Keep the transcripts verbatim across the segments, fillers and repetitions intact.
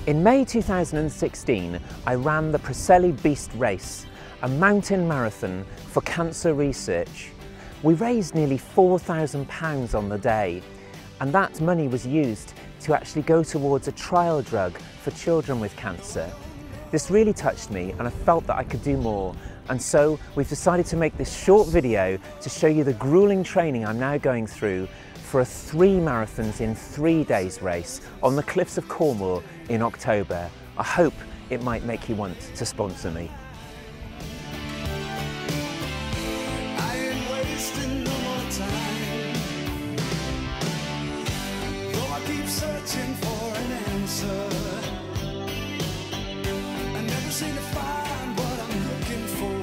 In May two thousand sixteen, I ran the Preseli Beast Race, a mountain marathon for cancer research. We raised nearly four thousand pounds on the day, and that money was used to actually go towards a trial drug for children with cancer. This really touched me, and I felt that I could do more, and so we've decided to make this short video to show you the grueling training I'm now going through for a three marathons in three days race on the cliffs of Cornwall in October. I hope it might make you want to sponsor me. I ain't wasting no more time. Though I keep searching for an answer, I never seem to find what I'm looking for.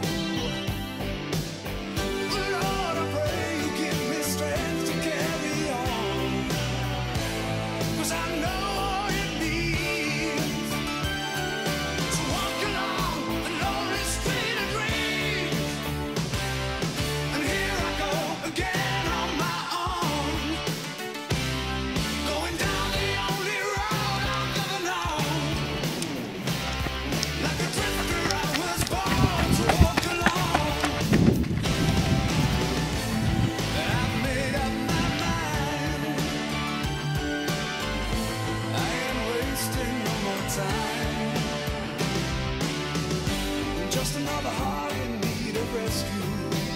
Lord, I pray you give me strength to carry on, 'cause I know all it means to walk along the lonely street of dreams. And here I go again on my own, going down the only road I've ever known. Like a drifter I was born to walk alone. I've made up my mind. I ain't wasting no more time. Just another heart in need of rescue,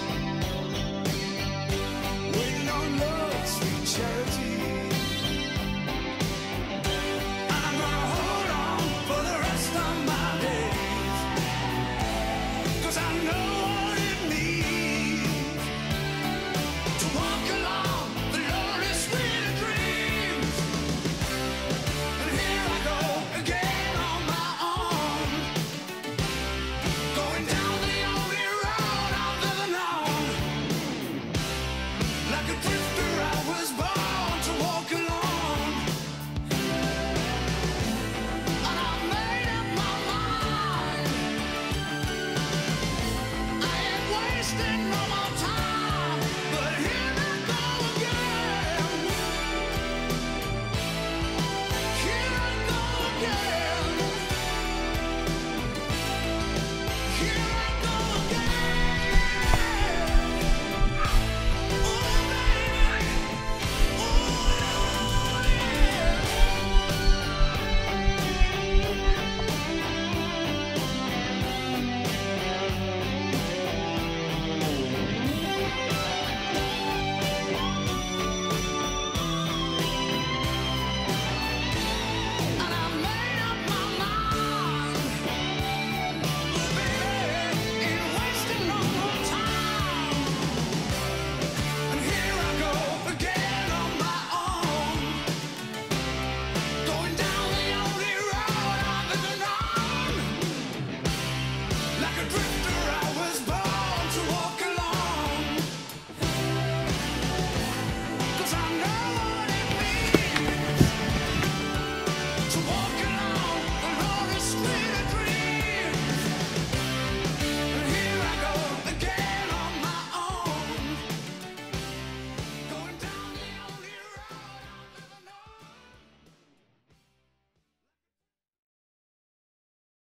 waiting on love's sweet charity. I'm gonna hold on for the rest of my days, 'cause I know what it means to walk along the lonely street of dreams. And here I go again on my own, going down the only road I've ever known. Like a drifter